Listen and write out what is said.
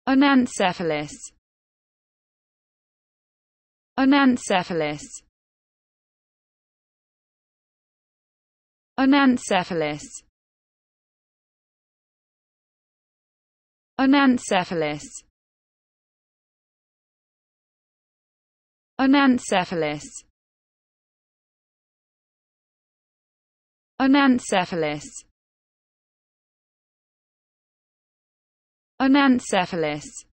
anencephalous, anencephalous, anencephalous, anencephalous, anencephalous, anencephalous, anencephalous.